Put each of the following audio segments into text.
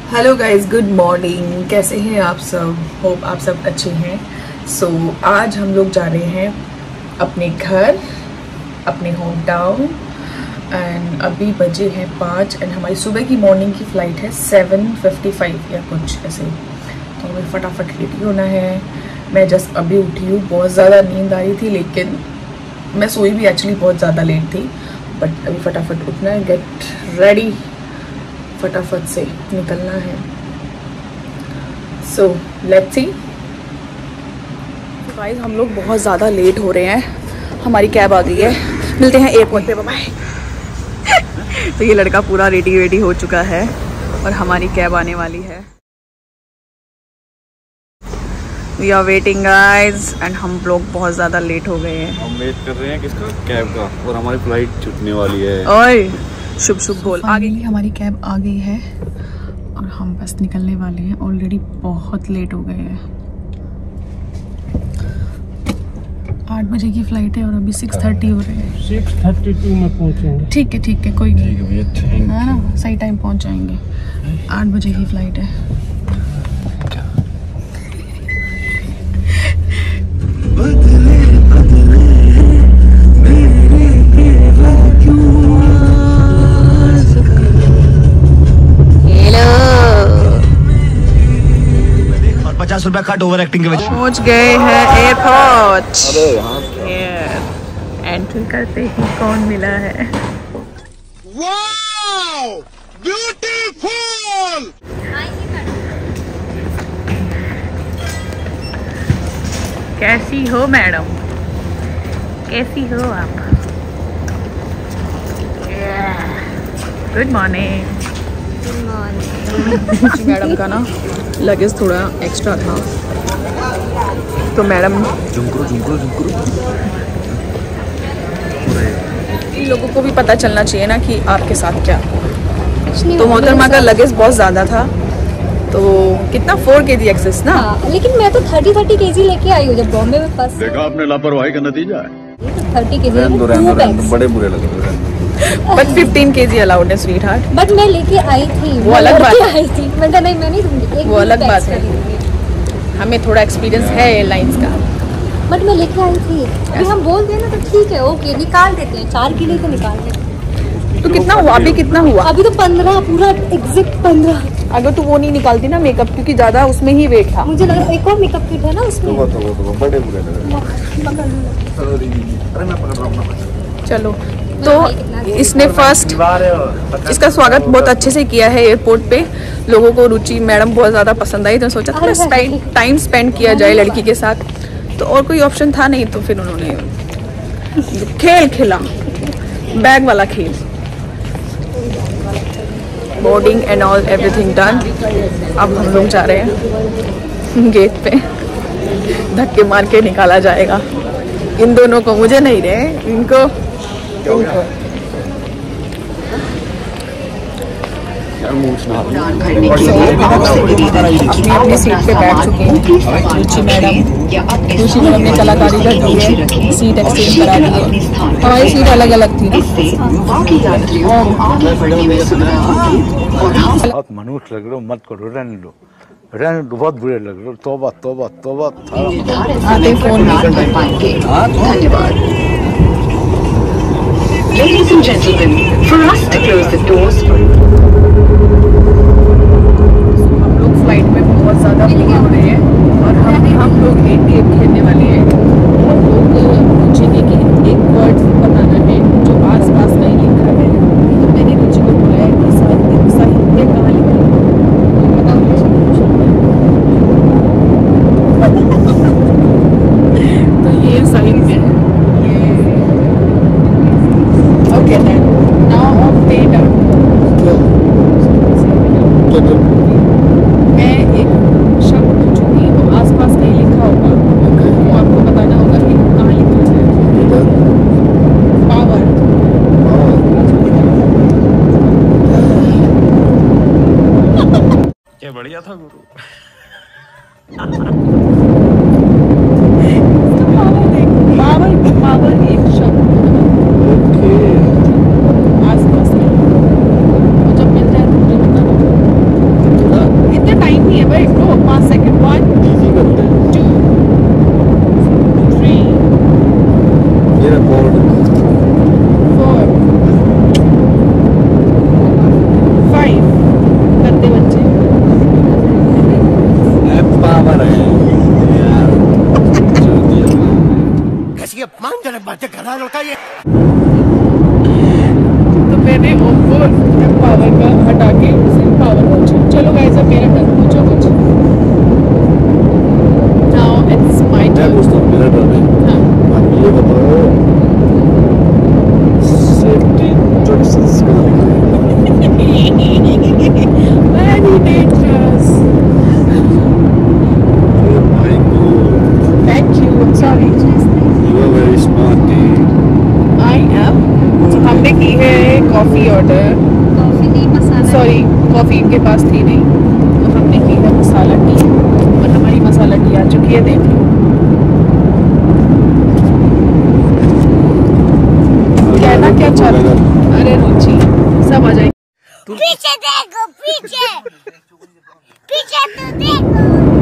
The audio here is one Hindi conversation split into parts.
Hello guys, good morning. कैसे हैं आप सब? होप आप सब अच्छे हैं। आज हम लोग जा रहे हैं अपने घर, अपने होम टाउन। एंड अभी बजे हैं 5 एंड हमारी सुबह की मॉर्निंग की फ़्लाइट है 7:55 या कुछ ऐसे। तो हमें फटाफट रेडी होना है। मैं जस्ट अभी उठी हूँ, बहुत ज़्यादा नींद आ रही थी लेकिन मैं सोई भी एक्चुअली बहुत ज़्यादा लेट थी। बट अभी फटाफट उठना है, गेट रेडी, फटाफट से निकलना है। So let's see. गाइस, हम लोग बहुत ज़्यादा लेट हो रहे हैं, हमारी कैब आ गई है। मिलते हैं एयरपोर्ट पे, बाय। तो ये लड़का पूरा रेडी हो चुका है और हमारी कैब आने वाली है। We are waiting guys and हम लोग बहुत ज़्यादा लेट हो गए हैं। हम वेट कर रहे हैं किसका? कैब का। और हमारी फ्लाइट छूटने वाली है। ओए शुभ शुभ बोल। आगे हमारी कैब आ गई है और हम बस निकलने वाले हैं। ऑलरेडी बहुत लेट हो गए हैं। 8 बजे की फ्लाइट है और अभी 6:30 हो रहे हैं। 6:32 में पहुंचेंगे। ठीक है, कोई नहीं है ना, सही टाइम पहुंच जाएंगे। 8 बजे की फ्लाइट है। ₹50 कट ओवर एक्टिंग के वजह। पहुंच गए हैं एयरपोर्ट। अरे यहाँ एंट्री करते ही कौन मिला है? Wow, beautiful. कैसी हो मैडम? कैसी हो आप? Good morning. मैडम का ना लगेज थोड़ा एक्स्ट्रा था तो मैडम इन लोगों को भी पता चलना चाहिए ना कि आपके साथ क्या। तो मोहतरमा का लगेज बहुत ज़्यादा था, तो कितना 4 kg एक्सेस ना। हाँ, लेकिन मैं तो 30 kg लेके आई हूँ जब बॉम्बे में फंस। देखा आपने, लापरवाही का नतीजा है। 30 kg बड़े बुरे लग रहे हैं। बट 15 kg अलाउड है स्वीट हार्ट। बट मैं लेके आई थी, वो अलग बात है। आई थी। मैं नहीं, मैं नहीं दूंगी। वो अलग बात है, हमें थोड़ा एक्सपीरियंस है एयरलाइंस का। बट मैं लेके आई थी। अभी हम बोल दें ना तो ठीक है, ओके निकाल देते हैं। 4 किलो तो निकाल देते हैं। तो कितना हुआ अभी? कितना हुआ अभी? तो 15, पूरा एग्जैक्ट 15। अगर तू वो नहीं निकालती ना मेकअप, क्योंकि ज्यादा उसमें ही वेट था। मुझे लगा एक और मेकअप किट है ना उसमें। तो बड़े बुरे लग रहे हैं। अरे मैं पकड़ रहा हूँ। चलो, तो इसने फर्स्ट इसका स्वागत बहुत अच्छे से किया है एयरपोर्ट पे। लोगों को रुचि मैडम बहुत ज़्यादा पसंद आई, तो सोचा थोड़ा टाइम स्पेंड किया जाए लड़की के साथ। तो और कोई ऑप्शन था नहीं, तो फिर उन्होंने खेल खेला, बैग वाला खेल। Boarding and all everything done. अब हम लोग जा रहे हैं गेट पे, धक्के मार के निकाला जाएगा इन दोनों को। मुझे नहीं रे, इनको। अपनी सीट पे बैठ चुके हैं। रुचि मैडम ने कलाकारी कर दी है, सीट एक्सचेंज करा दी है। हमारी सीट अलग अलग थी। आप मनुष्य लग रहे हो, मत करो, रहने दो, बहुत बुरे लग रहे हो। तौबा तौबा तौबा। आते फोन धन्यवाद। Ladies and gentlemen, for us to close the doors for हम लोग फ्लाइट में बहुत ज़्यादा बोर हो रहे हैं और हम लोग एक गेम खेलने वाले हैं। हम लोग रुचि के एक वर्ड बताना है जो आसपास नहीं लिखा है। तो मैंने रुचि को बोला है कि साहित्य कहाँ लिखा है। तो ये साहित्य है। ओके नाउ ऑफ मैं एक शब्द पूछूंगी, वो आसपास कहीं लिखा होगा, वो आपको बताना होगा कि कहाँ लिखा है। पावर। क्या बढ़िया था गुरु। पावर एक शब्द आसपास में, जब मिल जाए तो मुझे बताना। तो मैंने ओप्पो पावर का हटा के सिर्फ पावर पूछा। चलो गाइस अब मेरा टर्न, पूछो कुछ। नाउ इट्स माय मैं टर्न। पूछता हूँ, मेरा टर्न है। हाँ आप ये बताओ, सेफ्टी इंस्ट्रक्शंस क्या लिखे हैं? Very dangerous. Oh my God. Thank you, sorry. You are very smart, dude. I am. हमने की है कॉफ़ी ऑर्डर, कॉफी नहीं मसाला सॉरी कॉफ़ी इनके पास थी नहीं, तो हमने की है मसाला टी और हमारी मसाला टी आ चुकी है, देख लो। कहना क्या चाहते हो? अरे रुचि सब आ जाएगी। पीछे देखो, पीछे पीछे तो देखो।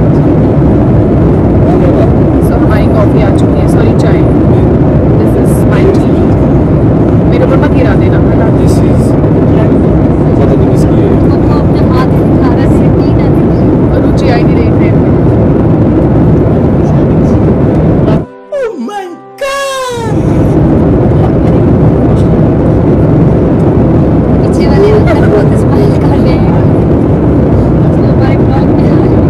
सो हमारी कॉफ़ी आ चुकी है, सॉरी चाय। This is my tea. मेरे ऊपर मत गिरा देना, हटा दे। This is what it is here. वो अपने हाथ दिखा रहा है, नहीं ना और रुचि आई नहीं रही थे। पीछे वाले अंकल बहुत स्माइल कर रहे हैं। तो हमारे ब्लॉग में आ जाओ।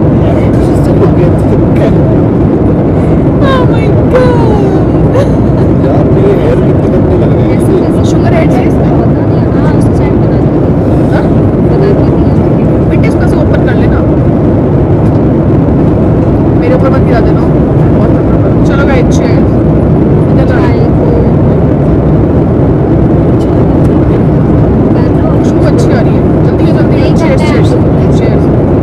Oh my God! यार मेरे हेयर कितने गंदे लग रहे हैं। शुगर है क्या इसमें? पता नहीं, हाँ उससे चैट बना दो, हाँ? बता के दिया। बेटे इसको ऐसे ओपन कर लेना, मेरे ऊपर मत गिरा देना। बहुत ऊपर। चलो गाइस चेयर। इधर जाओ। चाय को खुशबू अच्छी आ रही है। जल्दी जल्दी नहीं चेयर करना है। चेयर।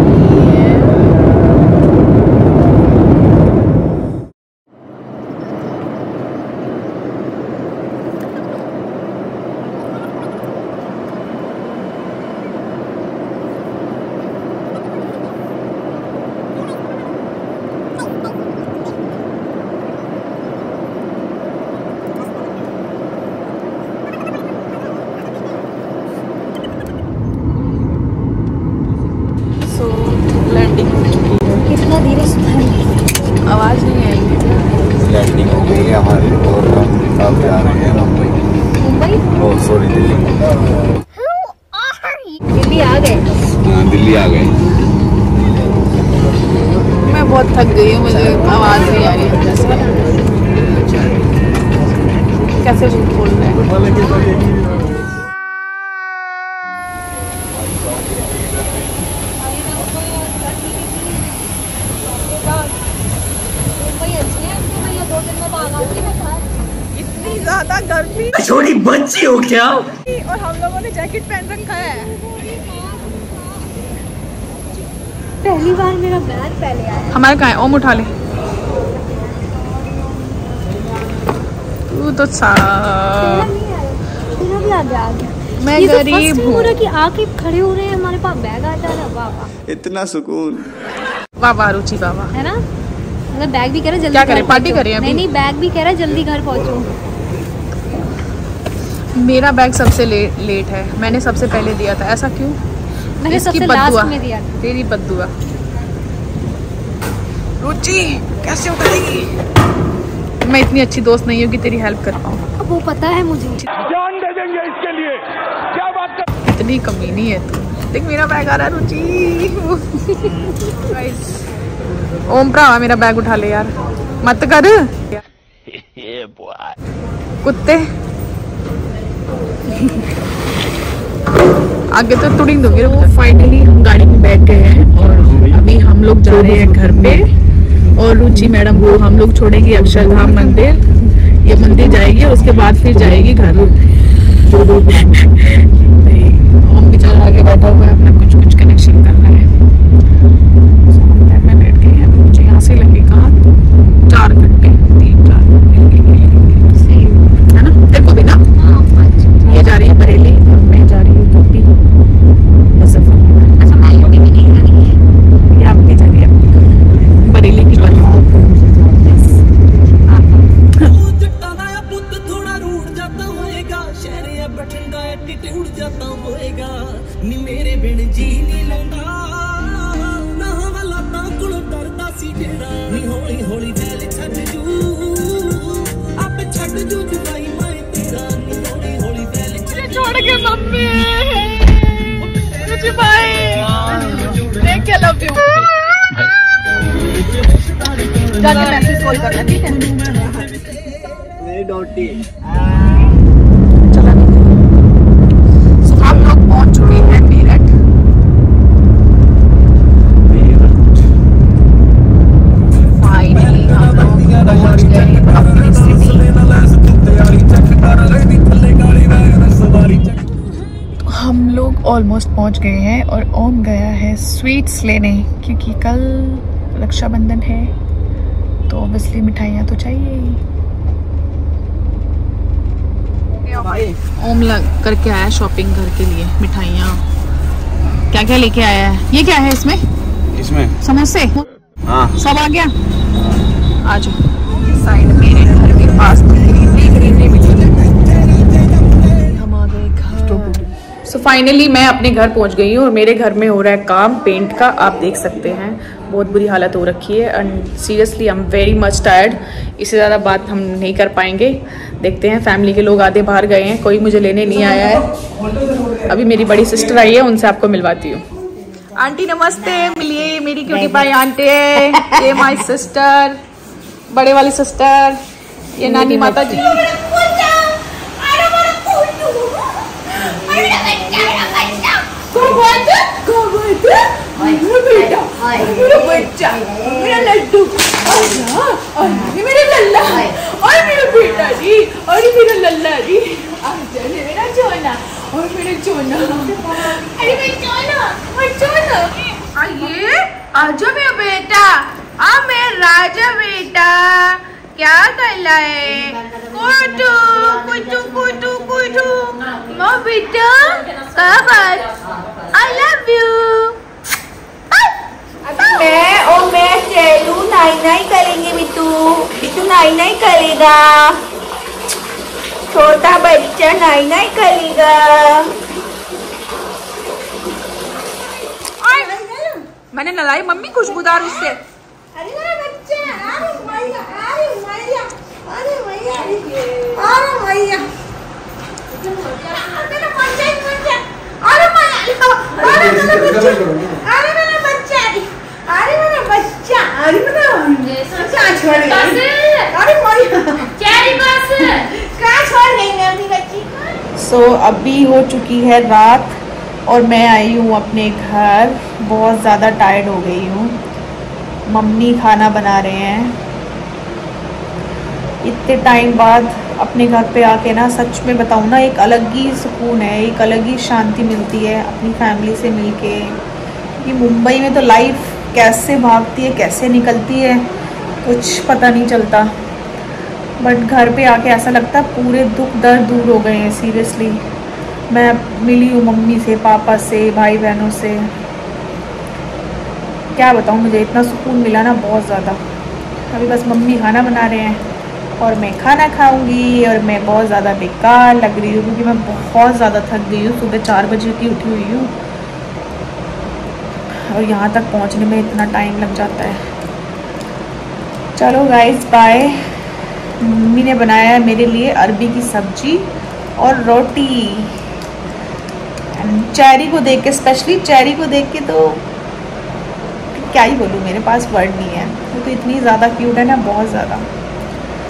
सो लैंडिंग हो चुकी है। कितना धीरे सुनाई। आवाज़ नहीं आएगी। लैंडिंग हो गई है हमारी और हम निकाल के आ रहे हैं मुंबई। Mumbai oh sorry, Delhi. दिल्ली आ गए। हाँ दिल्ली आ गए। मैं बहुत थक गई हूँ, मुझे आवाज़ नहीं आ रही है अंदर से। कैसे मुंह खोल रहे हैं? मुंबई अच्छी है, मैं यहाँ 2 दिन में तो आ जाऊंगी ना घर। इतनी ज्यादा गर्मी, छोटी बच्ची हो क्या? और हम लोगों ने जैकेट पहन रखा है। पहली बार मेरा बैग पहले आया। हमारे कहाँ है? ओम उठा ले। तू तो तेरा नहीं आया, तेरा भी आ गया। मैं ये तो गरीब first time हूँ। हो रहा कि आके खड़े हो रहे हैं, हमारे पास बैग आ जा रहा है। वाह वाह, इतना सुकून। वाह वाह रुचि बाबा। है ना? मतलब बैग भी कह रहा है जल्दी क्या घर करें, पार्टी पहुंचो। करें अभी? नहीं बैग भी कह रहा है जल्दी घर पहुंचो। मेरा बैग सबसे लेट है, मैंने सबसे पहले दिया था। ऐसा क्यों? मैंने इसकी सबसे बद्दुआ। लास्ट में दिया था। तेरी बद्दुआ। रुचि कैसे उठाएगी? मैं इतनी अच्छी दोस्त नहीं हूँ कि तेरी हेल्प कर पाऊँ। अब वो पता है मुझे। जान दे देंगे इसके लिए, क्या बात कर। इतनी कमीनी है तू। देख मेरा बैग आ रहा है रुचि। Guys, ओम भरा मेरा बैग उठा ले यार, मत कर कुत्ते। आगे तो तुड़ी दूंगी। फाइनली हम गाड़ी में बैठ गए हैं और अभी हम लोग जा रहे हैं घर पे। और रुचि मैडम को हम लोग छोड़ेंगे अक्षरधाम मंदिर। ये मंदिर जाएगी और उसके बाद फिर जाएगी घर। ओम बेचारा आगे बैठा हुआ है, अपना कुछ कुछ कनेक्शन कर रहा है। मैं बैठ गई है, मुझे यहाँ से लगे कहाँ 4 घंटे 3-4 है ना? तेरे को भी ना? ये जा रही है बरेली और मैं जा रही हूँ गोपी। अच्छा मैं गोपी भी नहीं जा रही है, ये आप भी जा रही है बरेली की बात। नी मेरे बिन जी नहीं लौंदा ना हालातां कोलों डरदा सी जेड़ा नी हौली हौली वैल छड्ड जू आपे छड्ड जू जुदाई छोड़ के मम्मी भाई देख के लव यू जाके मैसेज कॉल करना ठीक है। चला हम लोग पहुंच चुके हैं मेरठ। फाइनली हम लोग पहुंच गए अपनी सिटी। हम लोग ऑलमोस्ट पहुंच गए हैं और ओम गया है स्वीट्स लेने क्योंकि कल रक्षाबंधन है तो ऑब्वियसली मिठाइयाँ तो चाहिए ही। ओम करके आया शॉपिंग घर के लिए मिठाइयाँ क्या क्या लेके आया है। ये क्या है इसमें समोसे हाँ सब आ गया। आ जाओ साइड मेरे घर के पास हम आ गए घर। सो फाइनली मैं अपने घर पहुंच गई हूँ और मेरे घर में हो रहा है काम पेंट का। आप देख सकते हैं बहुत बुरी हालत हो रखी है and seriously I am very much tired. इससे ज़्यादा बात हम नहीं कर पाएंगे। देखते हैं फैमिली के लोग आधे बाहर गए हैं, कोई मुझे लेने नहीं आया है। अभी मेरी बड़ी सिस्टर आई है, उनसे आपको मिलवाती हूँ। आंटी नमस्ते, मिलिए मेरी क्यूटी पाई आंटी। ये माय सिस्टर, बड़े वाली सिस्टर, ये नानी माता जी। मेरा बच्चा, मेरा लड्डू, मेरा लल्ला और मेरा बेटा जी और मेरा लल्ला जी। मेरा चोना और मेरा चोना, अरे मेरा चोना और चोना। आइए आजा मेरा बेटा, आ मेरा राजा बेटा। क्या कर रहा है? कुटू कुटू कुटू कुटू माँ बेटा कब आई लव यू। मैं चलू नाई नाई करेंगे बिट्टू, बिट्टू नाई नाई करेगा। छोटा बच्चा नाई नाई करेगा। मैंने नलाई मम्मी खुशबूदार उससे। अरे मेरा बच्चा, अरे मैया, अरे मैया, अरे मैया, अरे मैया, मेरा बच्चा, अरे मैया, अरे मेरा बच्चा, अरे मेरा बच्चा, अरे मेरा बच्चा, अरे मेरा बच्चा छोड़ गई, अरे मैया, चैरी बस, कहाँ छोड़ गई मैं अपनी बच्ची। सो अभी हो चुकी है रात और मैं आई हूँ अपने घर। बहुत ज़्यादा टायर्ड हो गई हूँ। मम्मी खाना बना रहे हैं। इतने टाइम बाद अपने घर पे आके ना सच में बताऊँ ना एक अलग ही सुकून है, एक अलग ही शांति मिलती है अपनी फैमिली से मिलके। कि मुंबई में तो लाइफ कैसे भागती है, कैसे निकलती है, कुछ पता नहीं चलता। बट घर पे आके ऐसा लगता है पूरे दुख दर्द दूर हो गए हैं। सीरियसली मैं मिली हूँ मम्मी से, पापा से, भाई बहनों से। क्या बताऊँ, मुझे इतना सुकून मिला ना बहुत ज़्यादा। अभी बस मम्मी खाना बना रहे हैं और मैं खाना खाऊंगी और मैं बहुत ज़्यादा बेकार लग रही हूँ क्योंकि मैं बहुत ज़्यादा थक गई हूँ। सुबह 4 बजे की उठी हुई हूँ और यहाँ तक पहुँचने में इतना टाइम लग जाता है। चलो गाइस बाय। मम्मी ने बनाया है मेरे लिए अरबी की सब्जी और रोटी। चेरी को देख के, स्पेशली चेरी को देख के तो क्या ही बोलूँ, मेरे पास वर्ड नहीं है। वो तो इतनी ज़्यादा क्यूट है ना, बहुत ज़्यादा।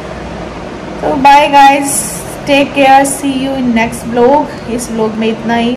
तो bye guys, take care, see you in next vlog. इस व्लॉग में इतना ही।